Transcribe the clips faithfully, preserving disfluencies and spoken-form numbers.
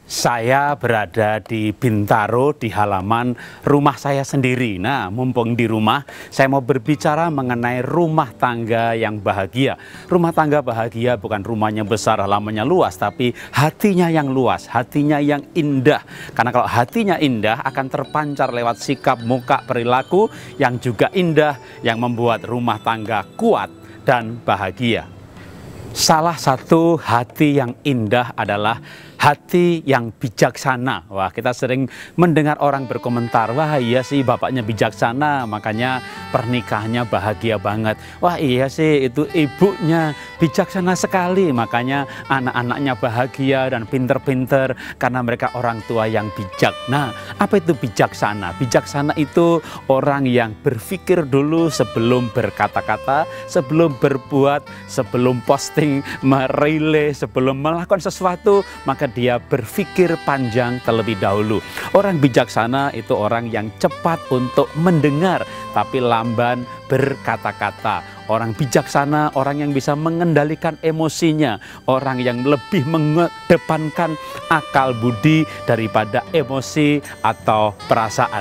Saya berada di Bintaro, di halaman rumah saya sendiri. Nah, mumpung di rumah, saya mau berbicara mengenai rumah tangga yang bahagia. Rumah tangga bahagia bukan rumahnya besar, halamannya luas, tapi hatinya yang luas, hatinya yang indah. Karena kalau hatinya indah, akan terpancar lewat sikap, muka, perilaku yang juga indah, yang membuat rumah tangga kuat dan bahagia. Salah satu hati yang indah adalah hati yang bijaksana. Wah, kita sering mendengar orang berkomentar, wah iya sih bapaknya bijaksana, makanya pernikahannya bahagia banget. Wah iya sih itu ibunya bijaksana sekali, makanya anak-anaknya bahagia dan pinter-pinter karena mereka orang tua yang bijak. Nah, apa itu bijaksana? Bijaksana itu orang yang berpikir dulu sebelum berkata-kata, sebelum berbuat, sebelum posting, merilai, sebelum melakukan sesuatu, maka dia berpikir panjang terlebih dahulu. Orang bijaksana itu orang yang cepat untuk mendengar tapi lamban berkata-kata. Orang bijaksana, orang yang bisa mengendalikan emosinya, orang yang lebih mengedepankan akal budi daripada emosi atau perasaan.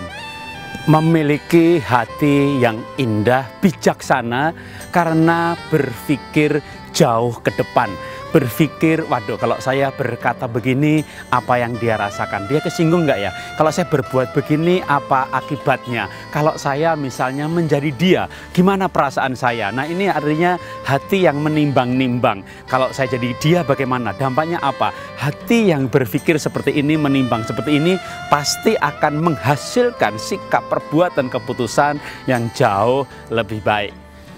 Memiliki hati yang indah, bijaksana karena berpikir jauh ke depan. Berpikir, waduh kalau saya berkata begini, apa yang dia rasakan? Dia kesinggung nggak ya? Kalau saya berbuat begini, apa akibatnya? Kalau saya misalnya menjadi dia, gimana perasaan saya? Nah, ini artinya hati yang menimbang-nimbang. Kalau saya jadi dia, bagaimana? Dampaknya apa? Hati yang berpikir seperti ini, menimbang seperti ini, pasti akan menghasilkan sikap, perbuatan, keputusan yang jauh lebih baik.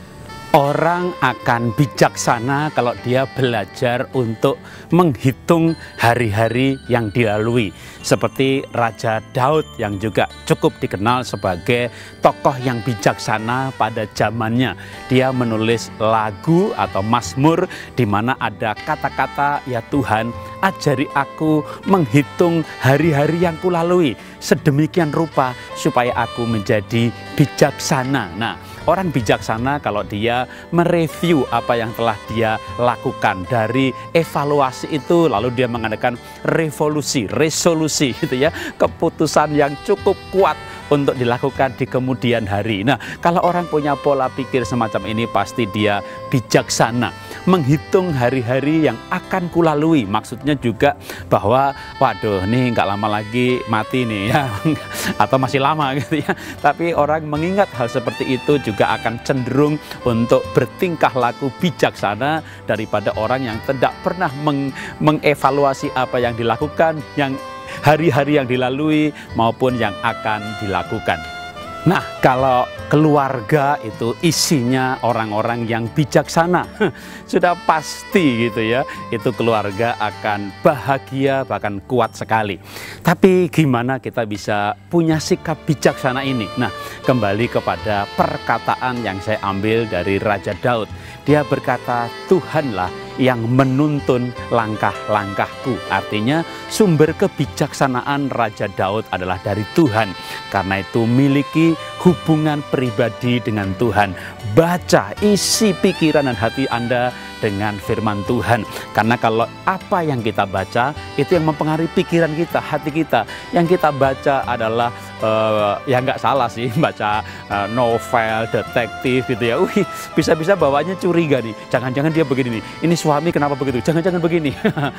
Orang akan bijaksana kalau dia belajar untuk menghitung hari-hari yang dilalui. Seperti Raja Daud yang juga cukup dikenal sebagai tokoh yang bijaksana pada zamannya. Dia menulis lagu atau mazmur di mana ada kata-kata, ya Tuhan, ajari aku menghitung hari-hari yang kulalui sedemikian rupa supaya aku menjadi bijaksana. Nah, orang bijaksana kalau dia mereview apa yang telah dia lakukan, dari evaluasi itu lalu dia mengadakan revolusi, resolusi gitu ya, keputusan yang cukup kuat untuk dilakukan di kemudian hari. Nah, kalau orang punya pola pikir semacam ini pasti dia bijaksana. Menghitung hari-hari yang akan kulalui, maksudnya juga bahwa waduh nih nggak lama lagi mati nih ya, atau masih lama gitu ya. Tapi orang mengingat hal seperti itu juga akan cenderung untuk bertingkah laku bijaksana daripada orang yang tidak pernah meng mengevaluasi apa yang dilakukan, yang hari-hari yang dilalui maupun yang akan dilakukan. Nah, kalau keluarga itu isinya orang-orang yang bijaksana, sudah pasti gitu ya, itu keluarga akan bahagia bahkan kuat sekali. Tapi gimana kita bisa punya sikap bijaksana ini? Nah, kembali kepada perkataan yang saya ambil dari Raja Daud. Dia berkata, Tuhanlah yang menuntun langkah-langkahku. Artinya sumber kebijaksanaan Raja Daud adalah dari Tuhan. Karena itu miliki hubungan pribadi dengan Tuhan. Baca isi pikiran dan hati Anda dengan firman Tuhan. Karena kalau apa yang kita baca itu yang mempengaruhi pikiran kita, hati kita. Yang kita baca adalah uh, ya nggak salah sih baca uh, novel, detektif gitu ya. Wih, bisa-bisa bawanya curiga nih. Jangan-jangan dia begini nih. Ini suami kenapa begitu? Jangan-jangan begini.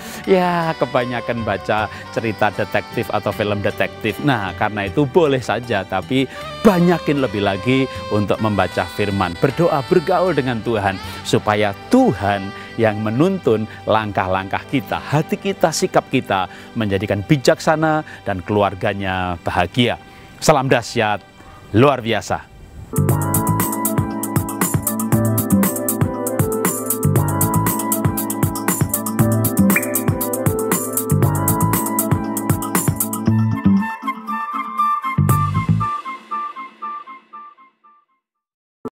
Ya, kebanyakan baca cerita detektif atau film detektif. Nah, karena itu boleh saja, tapi banyakin lebih lagi untuk membaca firman. Berdoa, bergaul dengan Tuhan supaya Tuhan yang menuntun langkah-langkah kita, hati kita, sikap kita menjadikan bijaksana dan keluarganya bahagia. Salam dahsyat, luar biasa.